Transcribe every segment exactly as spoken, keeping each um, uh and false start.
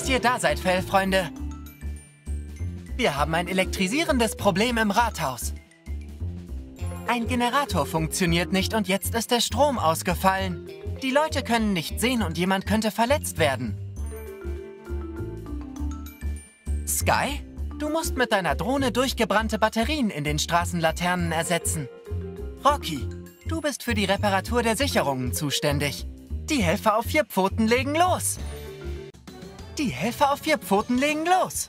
dass ihr da seid, Fellfreunde. Wir haben ein elektrisierendes Problem im Rathaus. Ein Generator funktioniert nicht und jetzt ist der Strom ausgefallen. Die Leute können nicht sehen und jemand könnte verletzt werden. Sky, du musst mit deiner Drohne durchgebrannte Batterien in den Straßenlaternen ersetzen. Rocky, du bist für die Reparatur der Sicherungen zuständig. Die Helfer auf vier Pfoten legen los. Die Helfer auf vier Pfoten legen los.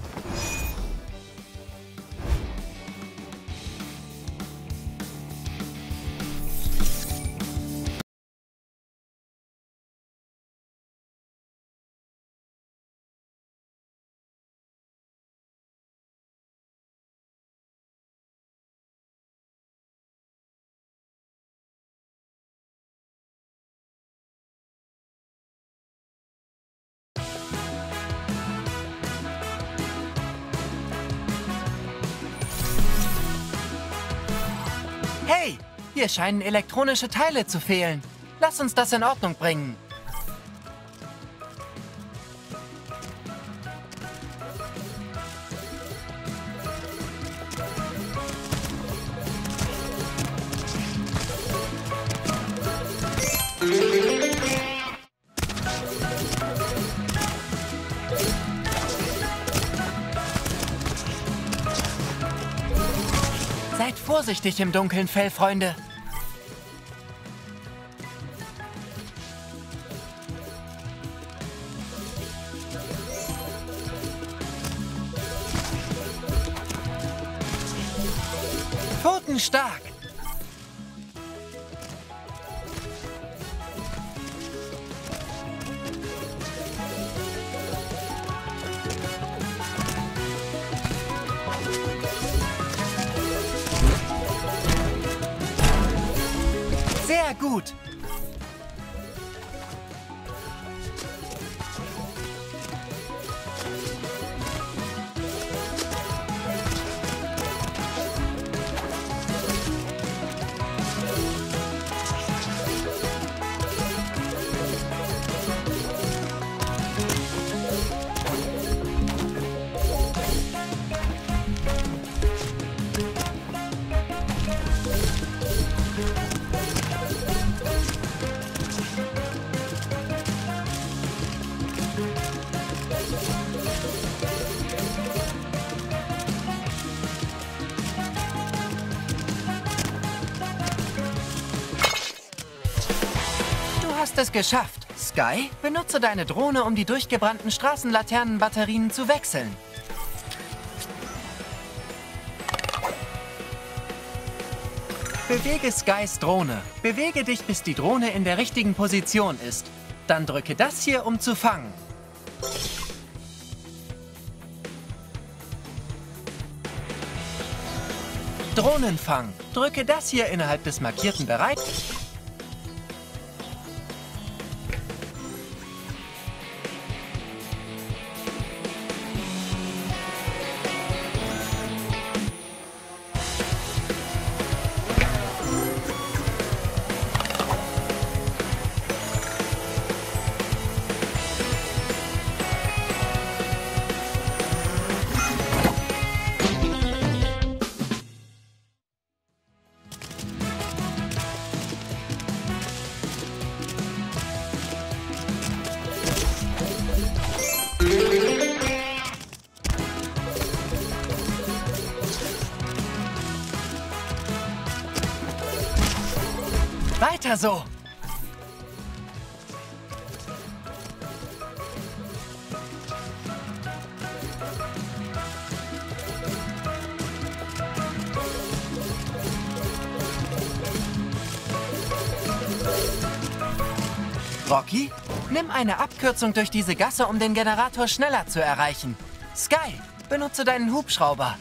Hey, hier scheinen elektronische Teile zu fehlen. Lass uns das in Ordnung bringen. Seid vorsichtig im Dunkeln, Fellfreunde. Pfotenstark. Sehr gut. Du hast es geschafft. Sky, benutze deine Drohne, um die durchgebrannten Straßenlaternenbatterien zu wechseln. Bewege Skys Drohne. Bewege dich, bis die Drohne in der richtigen Position ist. Dann drücke das hier, um zu fangen. Drohnenfang. Drücke das hier innerhalb des markierten Bereichs. Weiter so! Rocky, nimm eine Abkürzung durch diese Gasse, um den Generator schneller zu erreichen. Sky, benutze deinen Hubschrauber.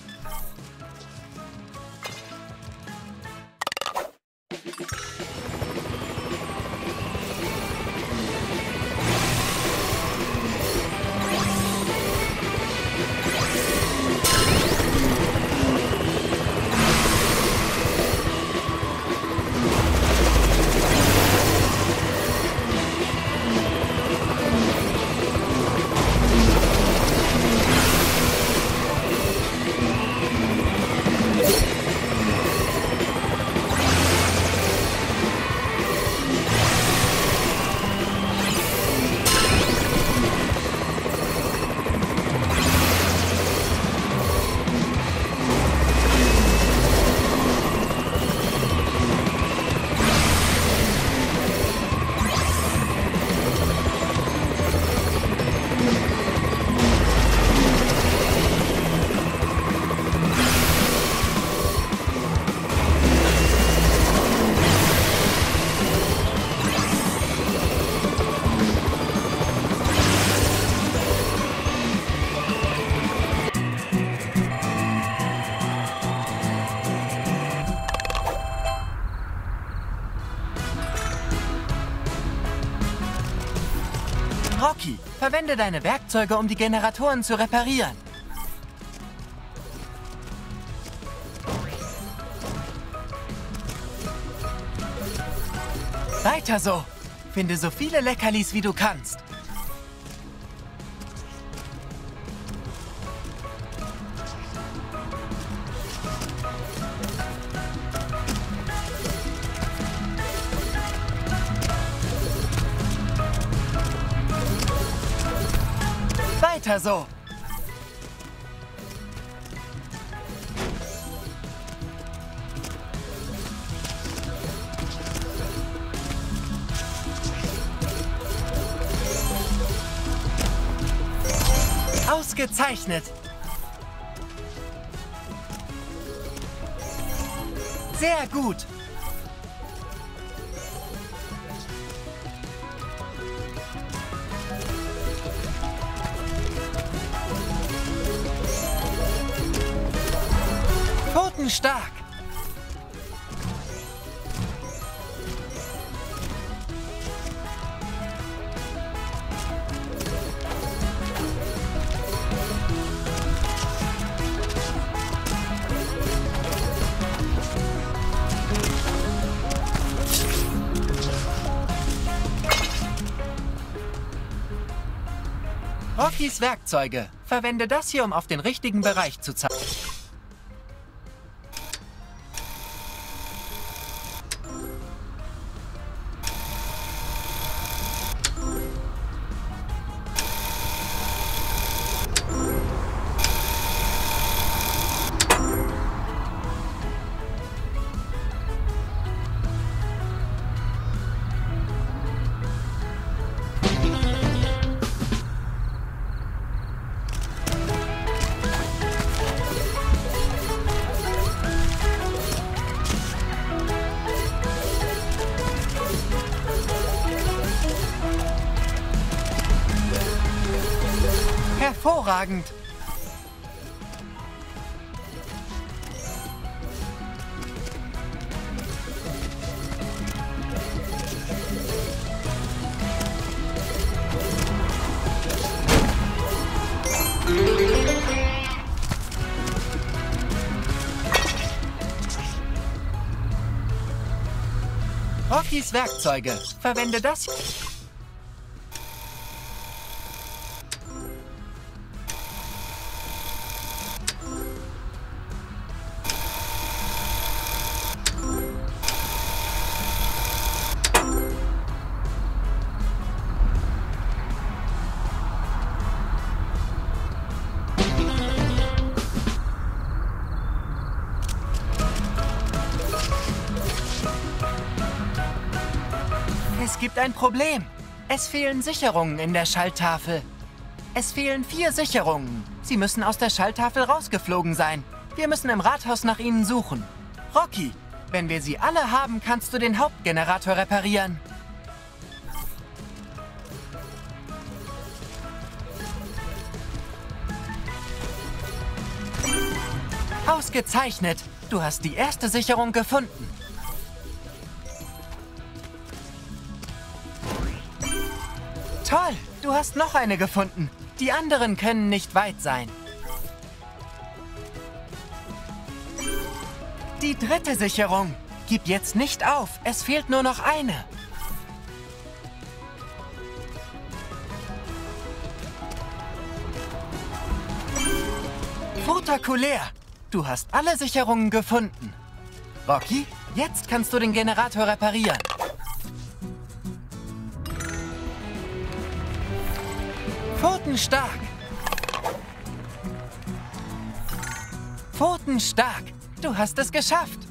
Verwende deine Werkzeuge, um die Generatoren zu reparieren. Weiter so. Finde so viele Leckerlis, wie du kannst. Weiter so. Ausgezeichnet. Sehr gut. Pfotenstark. Rockys Werkzeuge. Verwende das hier, um auf den richtigen Bereich zu zeigen. Hervorragend! Rockys Werkzeuge. Verwende das. Es gibt ein Problem. Es fehlen Sicherungen in der Schalttafel. Es fehlen vier Sicherungen. Sie müssen aus der Schalttafel rausgeflogen sein. Wir müssen im Rathaus nach ihnen suchen. Rocky, wenn wir sie alle haben, kannst du den Hauptgenerator reparieren. Ausgezeichnet. Du hast die erste Sicherung gefunden. Toll, du hast noch eine gefunden. Die anderen können nicht weit sein. Die dritte Sicherung. Gib jetzt nicht auf. Es fehlt nur noch eine. Spektakulär. Du hast alle Sicherungen gefunden. Rocky, jetzt kannst du den Generator reparieren. Pfotenstark. Pfotenstark. Du hast es geschafft.